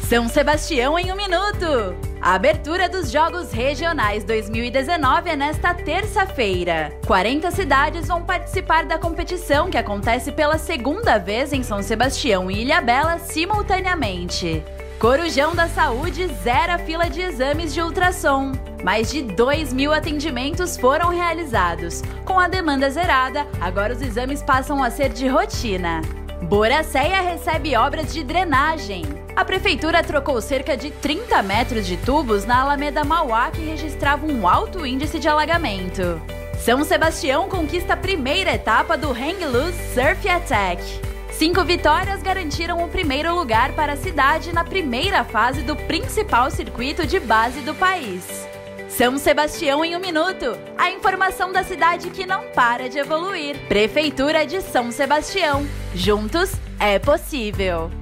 São Sebastião em um minuto! A abertura dos Jogos Regionais 2019 é nesta terça-feira. 40 cidades vão participar da competição, que acontece pela segunda vez em São Sebastião e Ilhabela simultaneamente. Corujão da Saúde zera a fila de exames de ultrassom. Mais de 2.000 atendimentos foram realizados. Com a demanda zerada, agora os exames passam a ser de rotina. Boracéia recebe obras de drenagem. A prefeitura trocou cerca de 30 metros de tubos na Alameda Mauá, que registrava um alto índice de alagamento. São Sebastião conquista a primeira etapa do Hang Loose Surf Attack. 5 vitórias garantiram o primeiro lugar para a cidade na primeira fase do principal circuito de base do país. São Sebastião em um minuto. A informação da cidade que não para de evoluir. Prefeitura de São Sebastião. Juntos é possível.